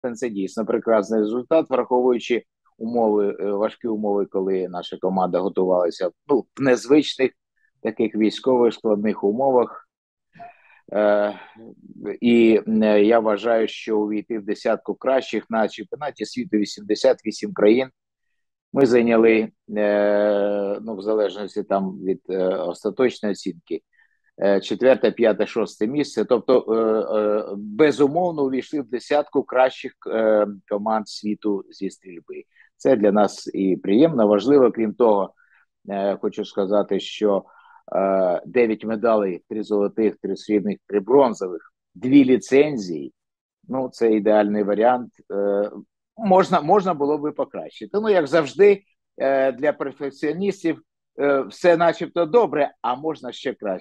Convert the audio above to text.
це дійсно прекрасний результат, враховуючи умови, важкі умови, коли наша команда готувалася в незвичних таких військових складних умовах. Е, я вважаю, що увійти в десятку кращих на чемпіонаті світу 88 країн. Ми зайняли, в залежності там від остаточної оцінки, четверте, п'яте, шосте місце. Тобто, безумовно, увійшли в десятку кращих команд світу зі стрільби. Це для нас і приємно, важливо. Крім того, хочу сказати, що 9 медалей, 3 золотих, 3 срібних, 3 бронзових, 2 ліцензії. Ну, це ідеальний варіант. Можна було би покращити. Ну, як завжди, для перфекціоністів все начебто добре, а можна ще краще.